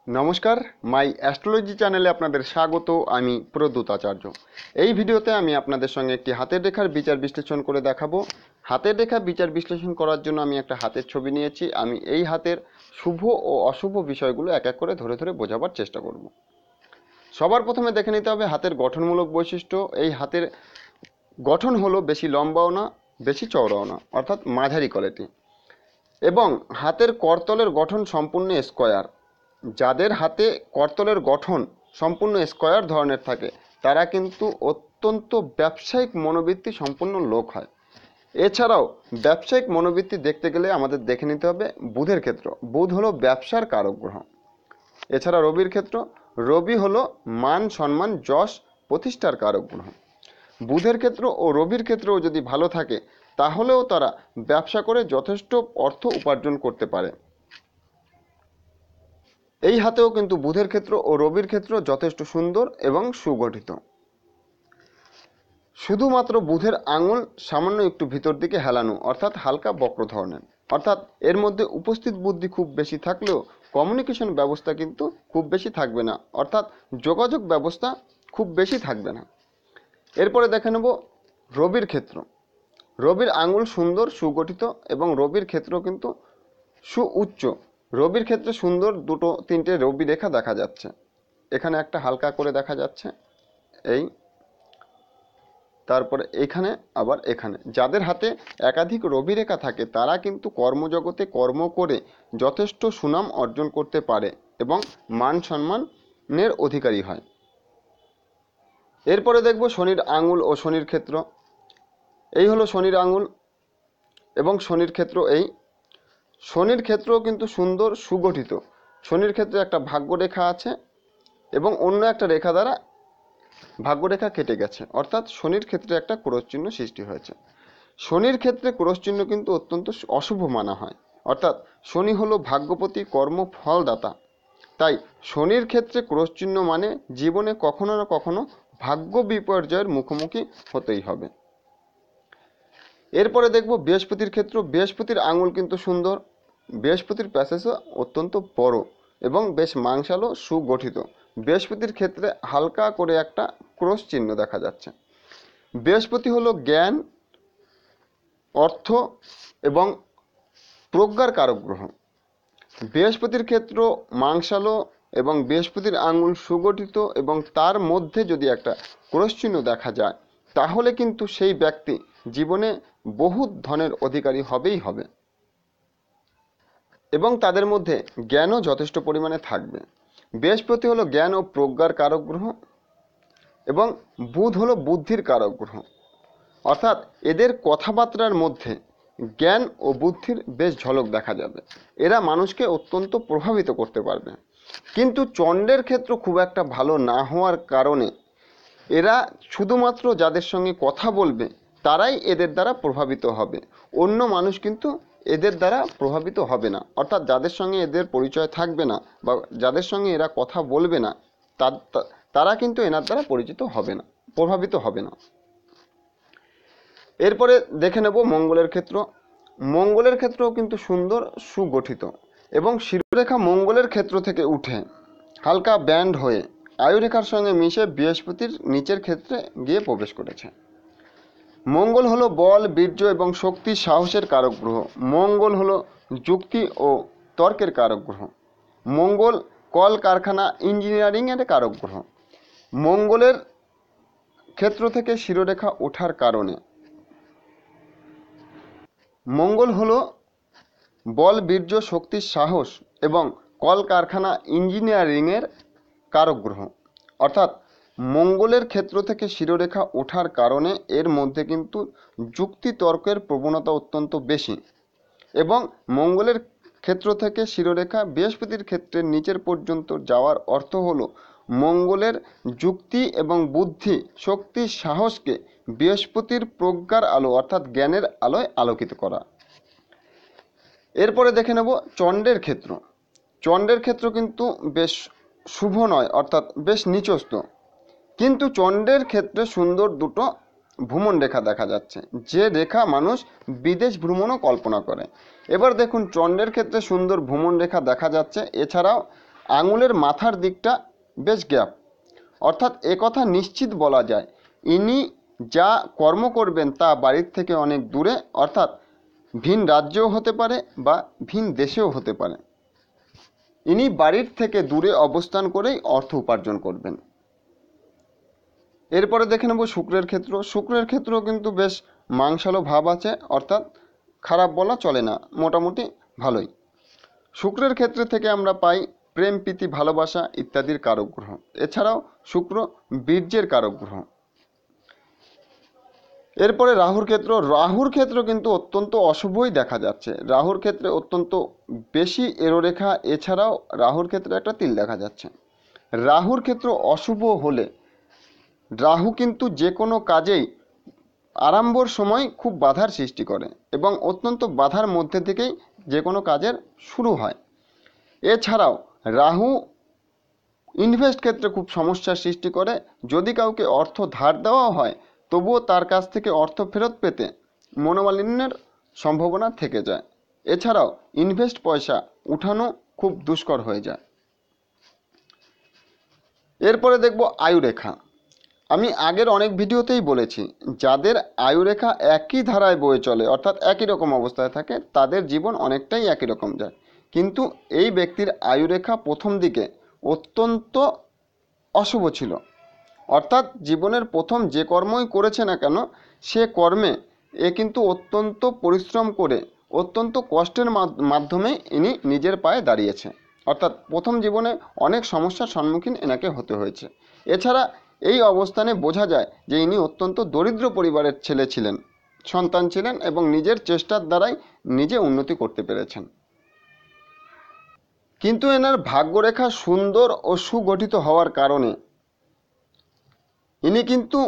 নমস্কার, মাই অ্যাস্ট্রোলজি চ্যানেলে আপনাদের স্বাগত। আমি প্রদ্যুৎ আচার্য। এই ভিডিওতে আমি আপনাদের সঙ্গে একটি হাতের রেখার বিচার বিশ্লেষণ করে দেখাবো। হাতের রেখা বিচার বিশ্লেষণ করার জন্য আমি একটা হাতের ছবি নিয়েছি। আমি এই হাতের শুভ ও অশুভ বিষয়গুলো এক এক করে ধরে ধরে বোঝাবার চেষ্টা করব। সবার প্রথমে দেখে নিতে হবে হাতের গঠনমূলক বৈশিষ্ট্য। এই হাতের গঠন হলো বেশি লম্বাও না, বেশি চওড়াও না, অর্থাৎ মাঝারি কোয়ালিটি। এবং হাতের করতলের গঠন সম্পূর্ণ স্কোয়ার। যাদের হাতে করতলের গঠন সম্পূর্ণ স্কোয়ার ধরনের থাকে তারা কিন্তু অত্যন্ত ব্যবসায়িক মনোবৃত্তি সম্পন্ন লোক হয়। এছাড়াও ব্যবসায়িক মনোবৃত্তি দেখতে গেলে আমাদের দেখে নিতে হবে বুধের ক্ষেত্র। বুধ হলো ব্যবসার কারক গ্রহ। এছাড়া রবির ক্ষেত্র। রবি হলো মান সম্মান যশ প্রতিষ্ঠার কারক গ্রহ। বুধের ক্ষেত্র ও রবির ক্ষেত্রেও যদি ভালো থাকে তাহলেও তারা ব্যবসা করে যথেষ্ট অর্থ উপার্জন করতে পারে। এই হাতেও কিন্তু বুধের ক্ষেত্র ও রবির ক্ষেত্র যথেষ্ট সুন্দর এবং সুগঠিত। শুধুমাত্র বুধের আঙুল সামান্য একটু ভিতর দিকে হেলানো, অর্থাৎ হালকা বক্র ধরনের। অর্থাৎ এর মধ্যে উপস্থিত বুদ্ধি খুব বেশি থাকলেও কমিউনিকেশন ব্যবস্থা কিন্তু খুব বেশি থাকবে না, অর্থাৎ যোগাযোগ ব্যবস্থা খুব বেশি থাকবে না। এরপরে দেখে নেব রবির ক্ষেত্র। রবির আঙুল সুন্দর সুগঠিত এবং রবির ক্ষেত্র কিন্তু সুউচ্চ। রবির ক্ষেত্রে সুন্দর দুটো তিনটে রবি রেখা দেখা যাচ্ছে। এখানে একটা হালকা করে দেখা যাচ্ছে, এই তারপরে এখানে আবার এখানে। যাদের হাতে একাধিক রবি রেখা থাকে তারা কিন্তু কর্মজগতে কর্ম করে যথেষ্ট সুনাম অর্জন করতে পারে এবং মান সম্মানের অধিকারী হয়। এরপরে দেখব শনির আঙুল ও শনির ক্ষেত্র। এই হলো শনির আঙুল এবং শনির ক্ষেত্র। এই শনির ক্ষেত্রও কিন্তু সুন্দর সুগঠিত। শনির ক্ষেত্রে একটা ভাগ্যরেখা আছে এবং অন্য একটা রেখা দ্বারা ভাগ্যরেখা কেটে গেছে, অর্থাৎ শনির ক্ষেত্রে একটা ক্রস চিহ্ন সৃষ্টি হয়েছে। শনির ক্ষেত্রে ক্রস চিহ্ন কিন্তু অত্যন্ত অশুভ মানা হয়, অর্থাৎ শনি হলো ভাগ্যপতি কর্ম ফলদাতা। তাই শনির ক্ষেত্রে ক্রস চিহ্ন মানে জীবনে কখনো না কখনো ভাগ্য বিপর্যয়ের মুখোমুখি হতেই হবে। এরপরে দেখব বৃহস্পতির ক্ষেত্র। বৃহস্পতির আঙুল কিন্তু সুন্দর। বৃহস্পতির প্যাসেজও অত্যন্ত বড় এবং বেশ মাংসালো সুগঠিত। বৃহস্পতির ক্ষেত্রে হালকা করে একটা ক্রস চিহ্ন দেখা যাচ্ছে। বৃহস্পতি হলো জ্ঞান, অর্থ এবং প্রজ্ঞার কারক গ্রহ। বৃহস্পতির ক্ষেত্র মাংসালো এবং বৃহস্পতির আঙুল সুগঠিত এবং তার মধ্যে যদি একটা ক্রস চিহ্ন দেখা যায় তাহলে কিন্তু সেই ব্যক্তি জীবনে বহু ধনের অধিকারী হবেই হবে এবং তাদের মধ্যে জ্ঞানও যথেষ্ট পরিমাণে থাকবে। বৃহস্পতি হলো জ্ঞান ও প্রজ্ঞার কারক গ্রহ এবং বুধ হলো বুদ্ধির কারক গ্রহ। অর্থাৎ এদের কথাবার্তার মধ্যে জ্ঞান ও বুদ্ধির বেশ ঝলক দেখা যাবে। এরা মানুষকে অত্যন্ত প্রভাবিত করতে পারবে। কিন্তু চন্ডের ক্ষেত্র খুব একটা ভালো না হওয়ার কারণে এরা শুধুমাত্র যাদের সঙ্গে কথা বলবে তারাই এদের দ্বারা প্রভাবিত হবে, অন্য মানুষ কিন্তু এদের দ্বারা প্রভাবিত হবে না। অর্থাৎ যাদের সঙ্গে এদের পরিচয় থাকবে না বা যাদের সঙ্গে এরা কথা বলবে না তারা কিন্তু এনার দ্বারা পরিচিত হবে না, প্রভাবিত হবে না। এরপরে দেখে নেব মঙ্গলের ক্ষেত্র। মঙ্গলের ক্ষেত্রও কিন্তু সুন্দর সুগঠিত এবং শিরোরেখা মঙ্গলের ক্ষেত্র থেকে উঠে হালকা ব্যান্ড হয়ে আয়ুরেখার সঙ্গে মিশে বৃহস্পতির নিচের ক্ষেত্রে গিয়ে প্রবেশ করেছে। মঙ্গল হলো বল, বীর্য এবং শক্তি সাহসের কারক গ্রহ। মঙ্গল হলো যুক্তি ও তর্কের কারক গ্রহ। মঙ্গল কল কারখানা ইঞ্জিনিয়ারিংয়ের কারক গ্রহ। মঙ্গলের ক্ষেত্র থেকে শিরোরেখা ওঠার কারণে মঙ্গল হলো বল, বীর্য, শক্তি, সাহস এবং কলকারখানা ইঞ্জিনিয়ারিংয়ের কারক গ্রহ। অর্থাৎ মঙ্গলের ক্ষেত্র থেকে শিরোরেখা ওঠার কারণে এর মধ্যে কিন্তু যুক্তি তর্কের প্রবণতা অত্যন্ত বেশি এবং মঙ্গলের ক্ষেত্র থেকে শিরোরেখা বৃহস্পতির ক্ষেত্রে নিচের পর্যন্ত যাওয়ার অর্থ হলো মঙ্গলের যুক্তি এবং বুদ্ধি, শক্তি, সাহসকে বৃহস্পতির প্রজ্ঞার আলো অর্থাৎ জ্ঞানের আলোয় আলোকিত করা। এরপরে দেখে নেব চন্ডের ক্ষেত্র। চন্ডের ক্ষেত্র কিন্তু বেশ শুভ নয়, অর্থাৎ বেশ নিচস্থ, কিন্তু চন্ডের ক্ষেত্রে সুন্দর দুটো ভ্রমণ রেখা দেখা যাচ্ছে, যে রেখা মানুষ বিদেশ ভ্রমণও কল্পনা করে। এবার দেখুন চন্ডের ক্ষেত্রে সুন্দর ভ্রমণ রেখা দেখা যাচ্ছে। এছাড়াও আঙুলের মাথার দিকটা বেশ গ্যাপ, অর্থাৎ একথা নিশ্চিত বলা যায় ইনি যা কর্ম করবেন তা বাড়ির থেকে অনেক দূরে, অর্থাৎ ভিন রাজ্যও হতে পারে বা ভিন দেশেও হতে পারে। ইনি বাড়ির থেকে দূরে অবস্থান করেই অর্থ উপার্জন করবেন। এরপরে দেখে নেব শুক্রের ক্ষেত্র। শুক্রের ক্ষেত্রেও কিন্তু বেশ মাংসালো ভাব আছে, অর্থাৎ খারাপ বলা চলে না, মোটামুটি ভালোই। শুক্রের ক্ষেত্রে থেকে আমরা পাই প্রেম, প্রীতি, ভালোবাসা ইত্যাদির কারক গ্রহ। এছাড়াও শুক্র বীর্যের কারক গ্রহ। এরপরে রাহুর ক্ষেত্র। রাহুর ক্ষেত্র কিন্তু অত্যন্ত অশুভই দেখা যাচ্ছে। রাহুর ক্ষেত্রে অত্যন্ত বেশি এরোরেখা, এছাড়াও রাহুর ক্ষেত্রে একটা তিল দেখা যাচ্ছে। রাহুর ক্ষেত্র অশুভ হলে রাহু কিন্তু যে কোনো কাজেই আরম্ভর সময় খুব বাধার সৃষ্টি করে এবং অত্যন্ত বাধার মধ্যে থেকেই যে কোনো কাজের শুরু হয়। এছাড়াও রাহু ইনভেস্ট ক্ষেত্রে খুব সমস্যার সৃষ্টি করে। যদি কাউকে অর্থ ধার দেওয়া হয় তবুও তার কাছ থেকে অর্থ ফেরত পেতে মনোমালিন্যের সম্ভাবনা থেকে যায়। এছাড়াও ইনভেস্ট পয়সা উঠানো খুব দুষ্কর হয়ে যায়। এরপরে দেখব আয়ুরেখা। আমি আগের অনেক ভিডিওতেই বলেছি, যাদের আয়ুরেখা একই ধারায় বয়ে চলে, অর্থাৎ একই রকম অবস্থায় থাকে, তাদের জীবন অনেকটাই একই রকম যায়। কিন্তু এই ব্যক্তির আয়ুরেখা প্রথম দিকে অত্যন্ত অশুভ ছিল, অর্থাৎ জীবনের প্রথম যে কর্মই করেছে না কেন সে কর্মে কিন্তু অত্যন্ত পরিশ্রম করে অত্যন্ত কষ্টের মাধ্যমে ইনি নিজের পায়ে দাঁড়িয়েছে, অর্থাৎ প্রথম জীবনে অনেক সমস্যার সম্মুখীন এনাকে হতে হয়েছে। এছাড়া এই অবস্থানে বোঝা যায় যে ইনি অত্যন্ত দরিদ্র পরিবারের ছেলে ছিলেন, সন্তান ছিলেন এবং নিজের চেষ্টার দ্বারাই নিজে উন্নতি করতে পেরেছেন। কিন্তু এনার ভাগ্যরেখা সুন্দর ও সুগঠিত হওয়ার কারণে ইনি কিন্তু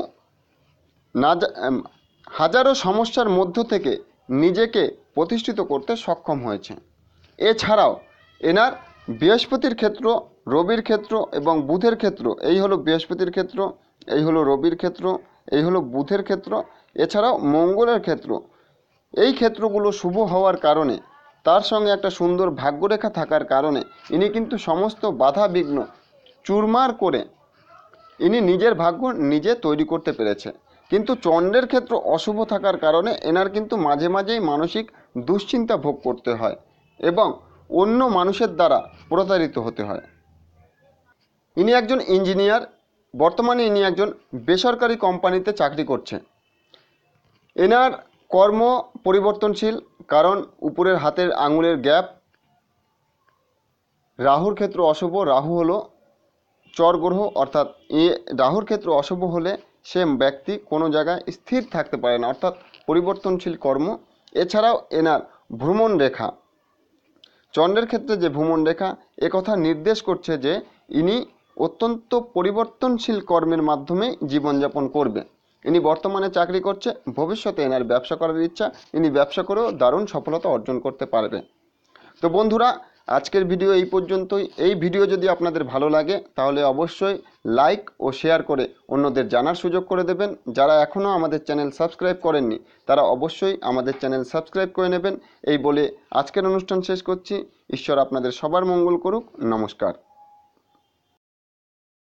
হাজারো সমস্যার মধ্য থেকে নিজেকে প্রতিষ্ঠিত করতে সক্ষম হয়েছে। এছাড়াও এনার বৃহস্পতির ক্ষেত্র, রবির ক্ষেত্র এবং বুধের ক্ষেত্র, এই হলো বৃহস্পতির ক্ষেত্র, এই হলো রবির ক্ষেত্র, এই হলো বুধের ক্ষেত্র, এছাড়াও মঙ্গলের ক্ষেত্র, এই ক্ষেত্রগুলো শুভ হওয়ার কারণে তার সঙ্গে একটা সুন্দর ভাগ্যরেখা থাকার কারণে ইনি কিন্তু সমস্ত বাধা বিঘ্ন চুরমার করে ইনি নিজের ভাগ্য নিজে তৈরি করতে পেরেছে। কিন্তু চন্দ্রের ক্ষেত্র অশুভ থাকার কারণে এনার কিন্তু মাঝে মাঝেই মানসিক দুশ্চিন্তা ভোগ করতে হয় এবং অন্য মানুষের দ্বারা প্রতারিত হতে হয়। ইনি একজন ইঞ্জিনিয়ার, বর্তমানে ইনি একজন বেসরকারি কোম্পানিতে চাকরি করছে। এনার কর্ম পরিবর্তনশীল, কারণ উপরের হাতের আঙুলের গ্যাপ। রাহুর ক্ষেত্র অশুভ, রাহু হলো চর গ্রহ, অর্থাৎ রাহুর ক্ষেত্র অশুভ হলে সে ব্যক্তি কোনো জায়গায় স্থির থাকতে পারে না, অর্থাৎ পরিবর্তনশীল কর্ম। এছাড়াও এনার ভ্রমণ রেখা, চন্দ্রের ক্ষেত্রে যে ভ্রমণ রেখা, একথা নির্দেশ করছে যে ইনি অত্যন্ত পরিবর্তনশীল কর্মের মাধ্যমে জীবনযাপন করবে। ইনি বর্তমানে চাকরি করছে, ভবিষ্যতে এনার ব্যবসা করার ইচ্ছা, ইনি ব্যবসা করেও দারুণ সফলতা অর্জন করতে পারবে। তো বন্ধুরা, আজকের ভিডিও এই পর্যন্তই। এই ভিডিও যদি আপনাদের ভালো লাগে তাহলে অবশ্যই লাইক ও শেয়ার করে অন্যদের জানার সুযোগ করে দেবেন। যারা এখনও আমাদের চ্যানেল সাবস্ক্রাইব করেননি তারা অবশ্যই আমাদের চ্যানেল সাবস্ক্রাইব করে নেবেন। এই বলে আজকের অনুষ্ঠান শেষ করছি। ঈশ্বর আপনাদের সবার মঙ্গল করুক। নমস্কার।